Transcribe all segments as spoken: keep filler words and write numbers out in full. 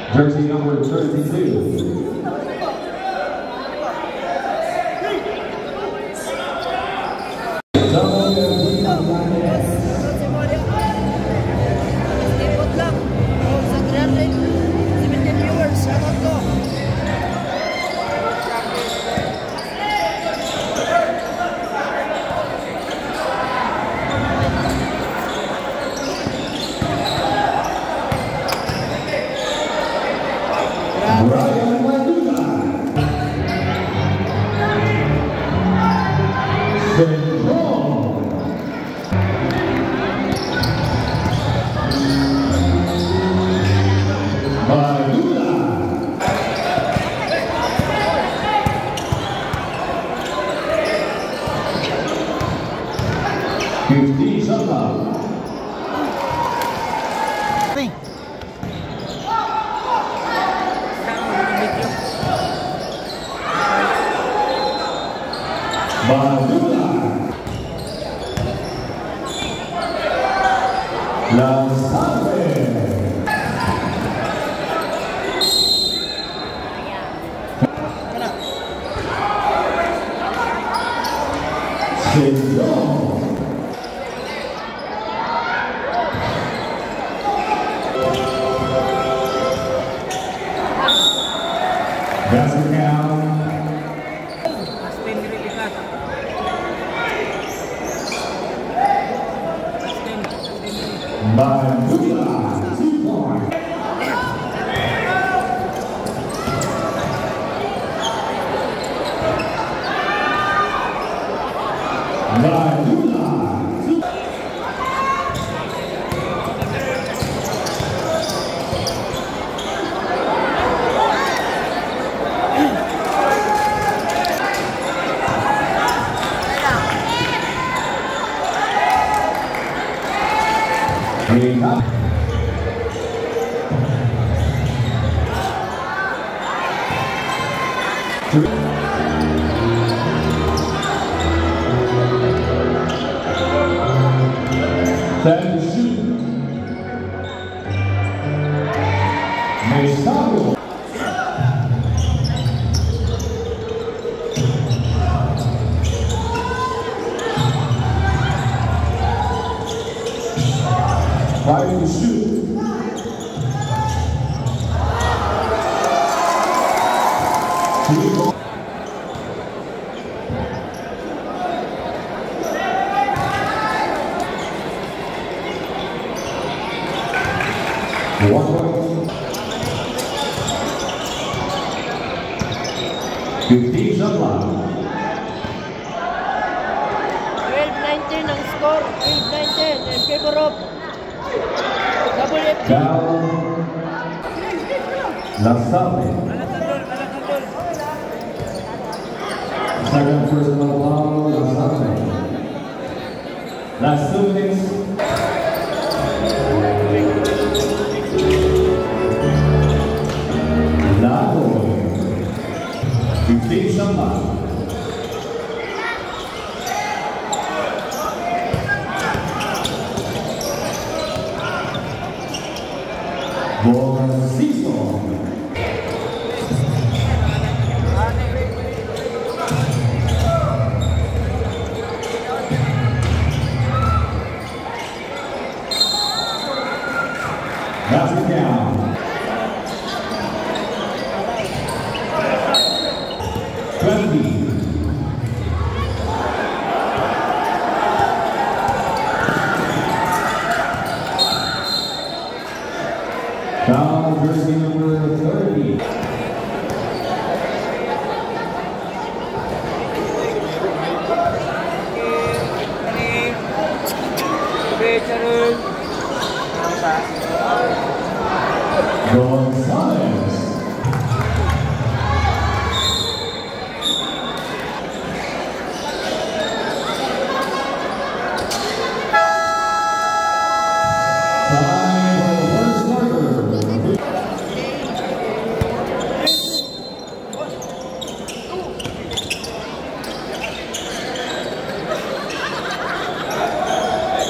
Jersey number thirty-two. fifty Santa. Badula. La Salve. Señor. That's it now. Badula, two points. Badula, two. Time to shoot. Mestaro. Five to shoot. Three ball. One point. fifteen Santa. twelve nineteen ang score. twelve nineteen in favor of W F C. Down. La Salve. Second personal foul, La Salve. Last two minutes. fifteen Santa. Borsiso. That's it down. twenty. Down jersey number thirty. Gonzalez.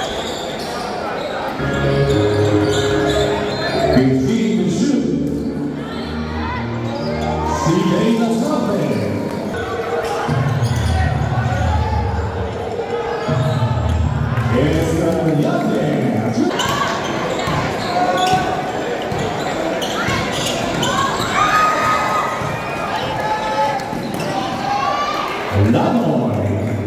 fifteen to shoot. Estudiantes. Lanoy.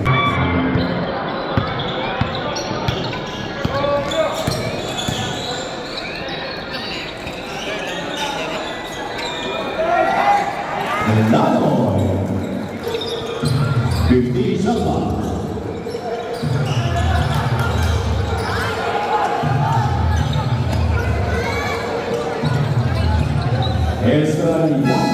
Lanoy. fifteen Shabbat. Estudiantes.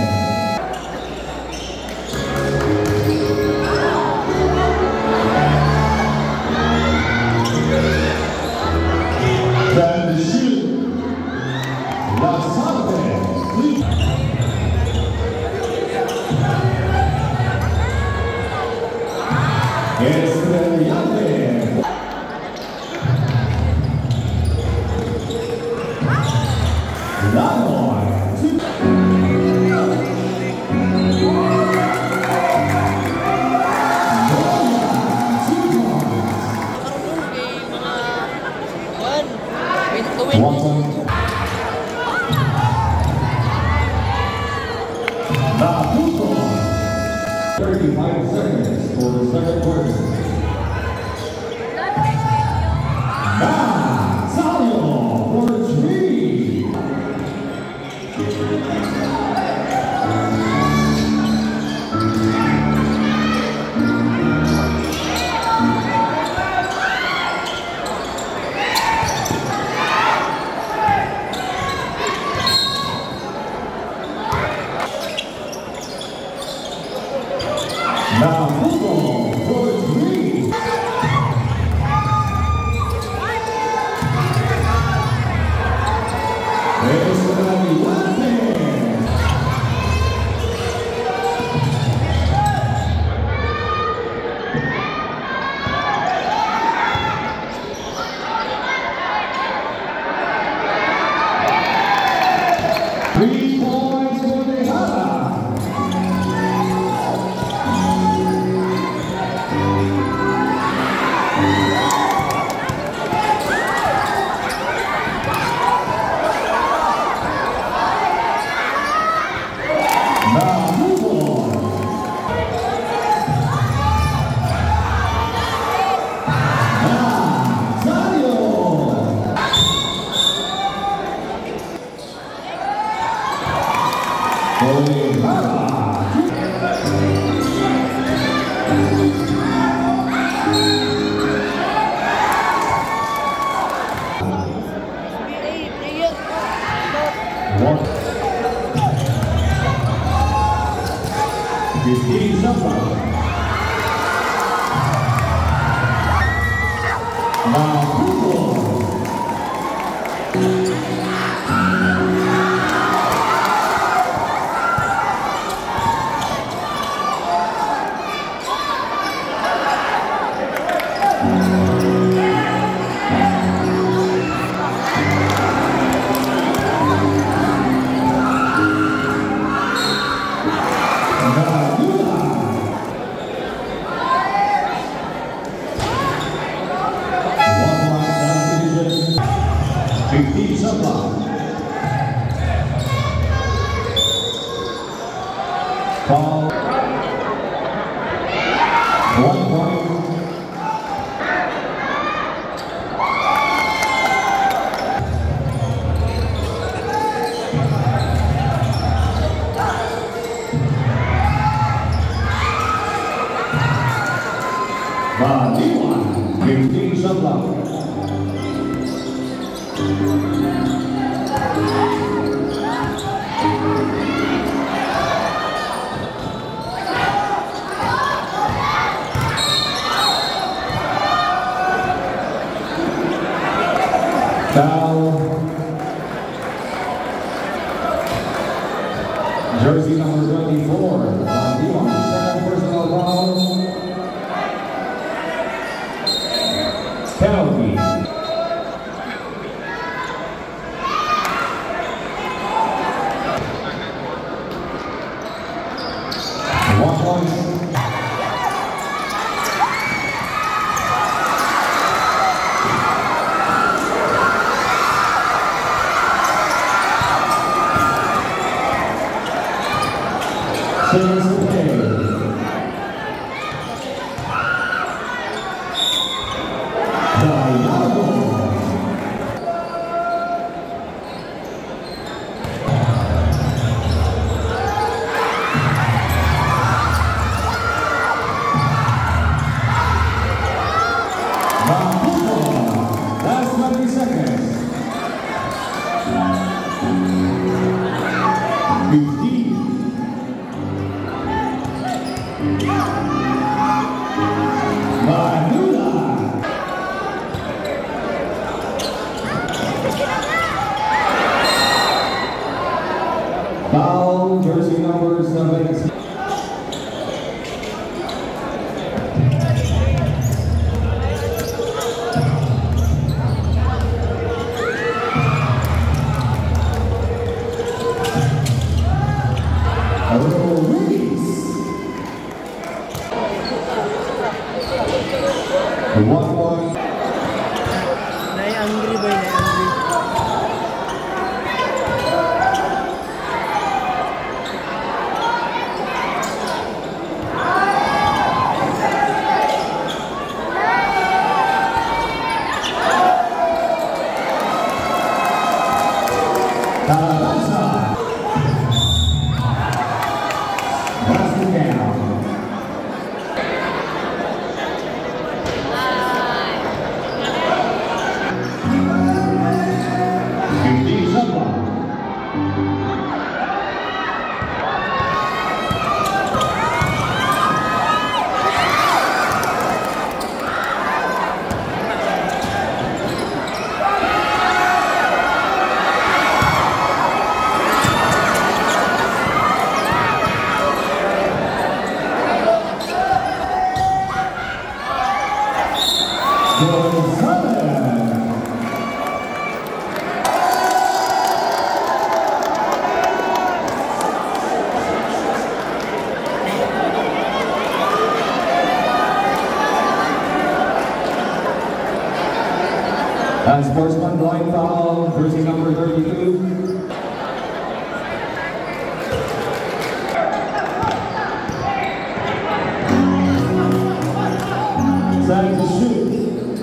Estudiantes. Lanoy. One point. Nabuco. thirty-five seconds for the second quarter. Nazario for three. Nabuco for three. Three points for Tejada. fifteen Shabbat. Nabuco. fifteen Shabbat. Foul. One point. Baliwan. fifteen Shabbat. Foul. Jersey number twenty-four. Baliwan. Second personal foul. Penalty. One point. Last twenty seconds. fifteen. Manula. Foul, jersey number seventeen. One one. Nai-angry boy, nai-angry. Taranza. Basket down. And sportsman blind foul, jersey number thirty-two. Set to shoot.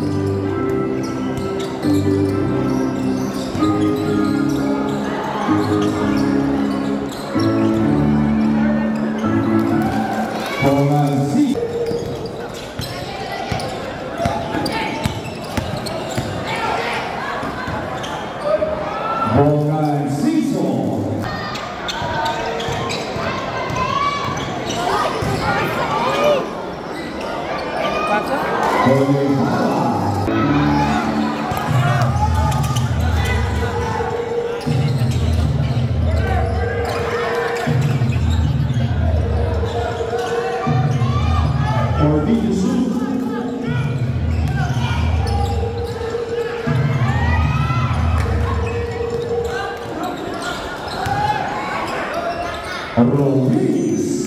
Bongan C. Bongan Cecil. Or be the shoot. Release.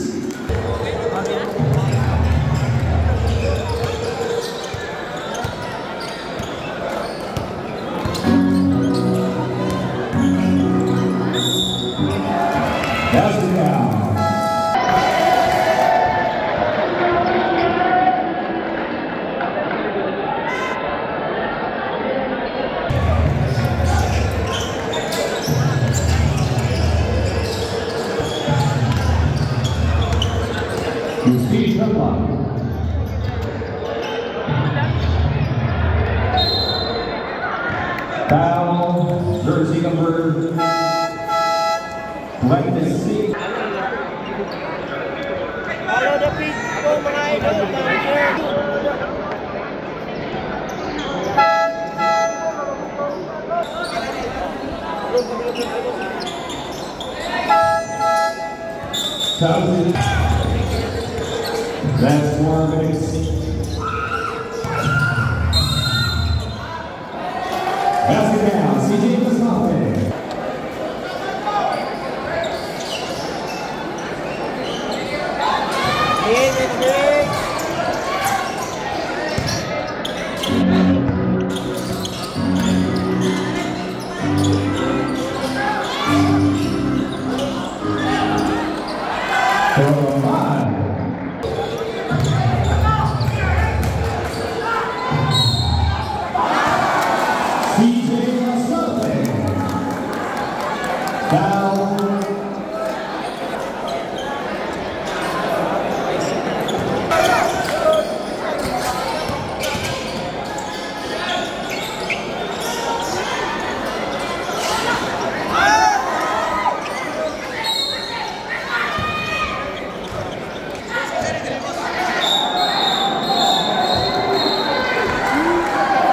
That's it now. Steve Sherlock. Foul, jersey number twenty-six. Follow the beat po mga idol. Thousand. That's four minutes. That's it now. C J Massafe. David Drake. For five. C J Massafe.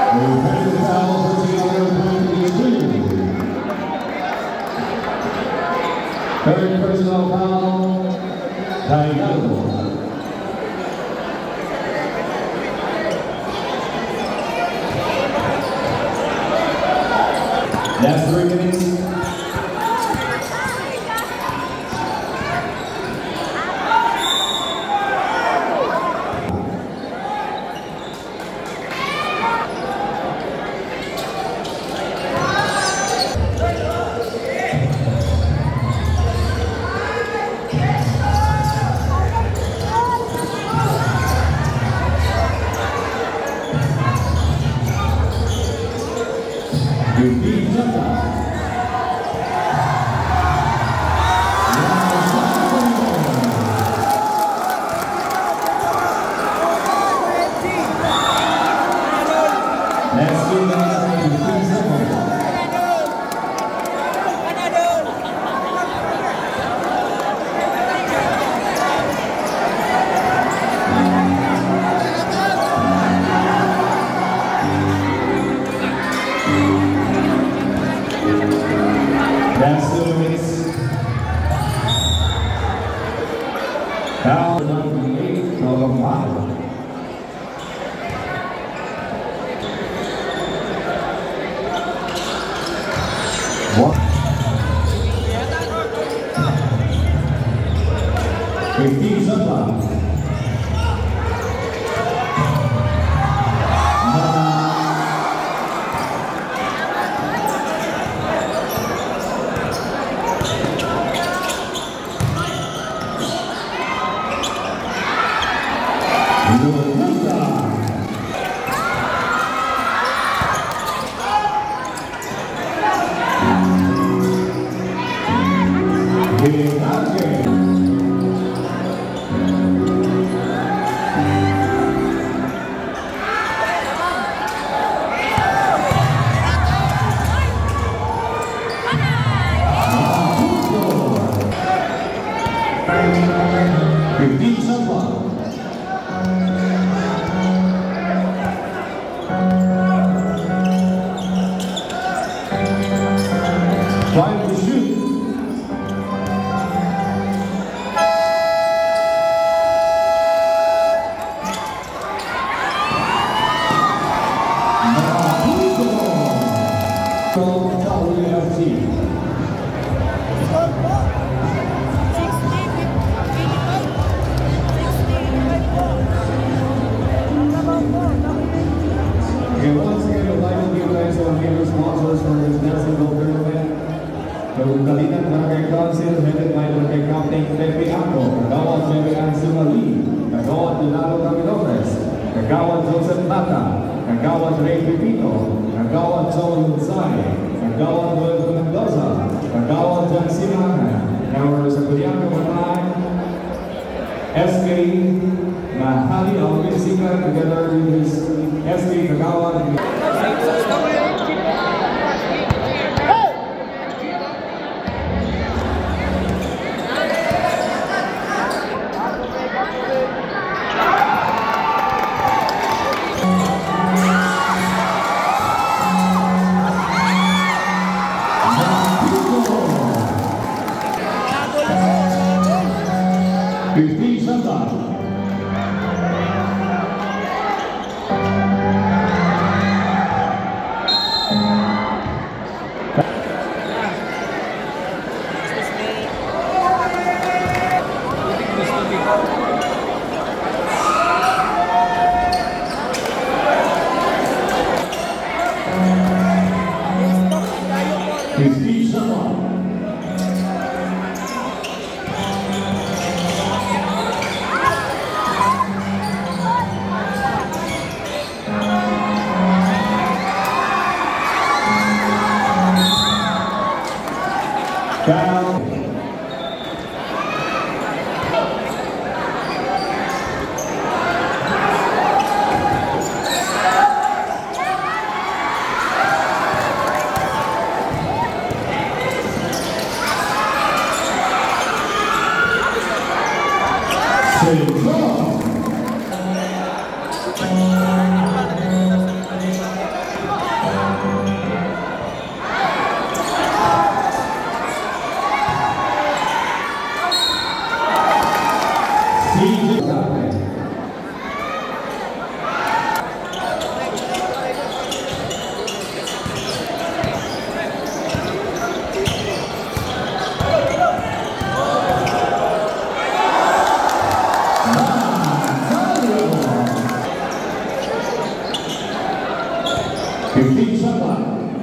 Offensive foul, personal number twenty-two. Third personal foul, Tayano. Last three minutes. That's the minutes. Foul number eight, Colorado. What? fifteen Zumba. fifteen Zumba. Time to shoot. W F T. Okay, once again, I'd like to give thanks to our major sponsors for this basketball tournament. The Kalitan Barangay Council, headed by Barangay Captain Pepe Ako, Kagawad Pepe Ansumali, Kagawad Lunalo Camilores, Kagawad Joseph Tata, Kagawad Ray Pipito, Kagawad Joel Lutsay, Kagawad Noel Mendoza, Kagawad Jan Simangan, Kagawad sa Kuliang Kamatay, S K Mahali Alvin Singer, together with his S K Kagawad. fifteen Zumba. fifteen shot clock.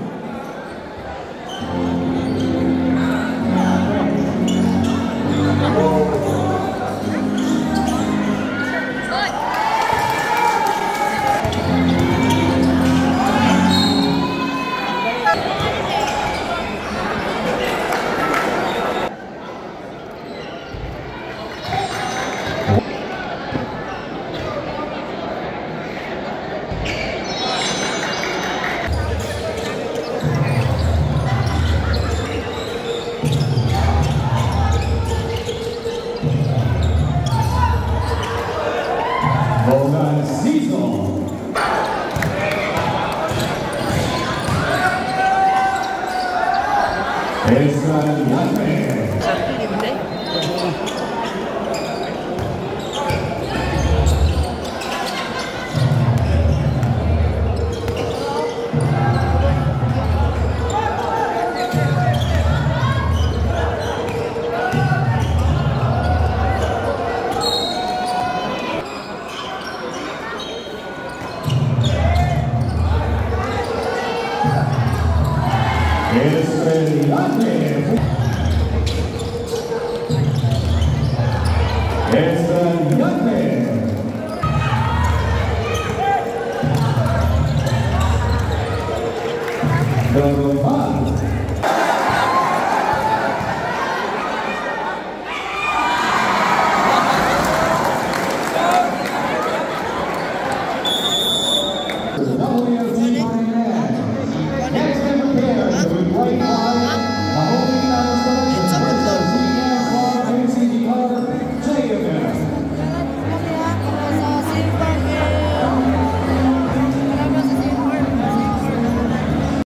Bogan Season. Ezra Yate. Sakto, di ba na Estrellante. Estrellante. Donovan.